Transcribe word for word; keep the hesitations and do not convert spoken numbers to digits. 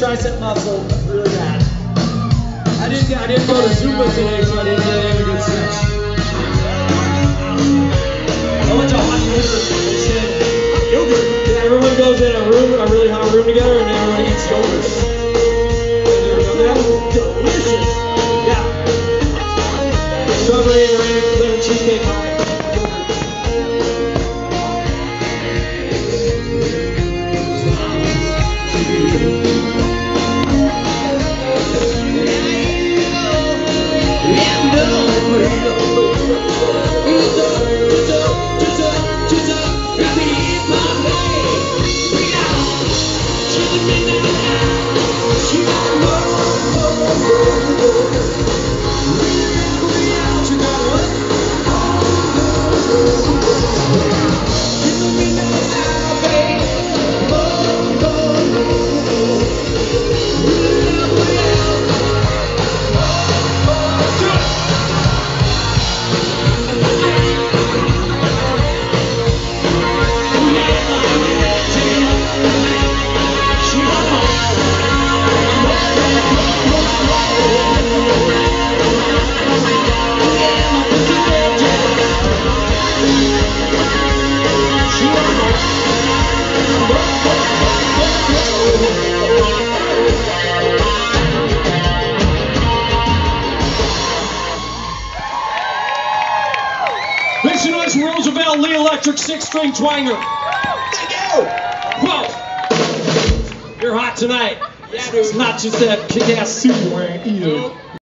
tricep muscle really bad. I didn't, I didn't go to Zumba today, so I didn't really have a good stretch. I went to hot yogurt instead. Yogurt? Yeah, everyone goes in a room, a really hot room together, and everyone eats yogurt. You ever done that? Delicious. Yeah. Strawberry and lemon cheesecake pie. Roosevelt Lee Electric six-string twanger. Thank you. Whoa. You're hot tonight. Yeah, dude. It's not just that kick-ass suit you're wearing either.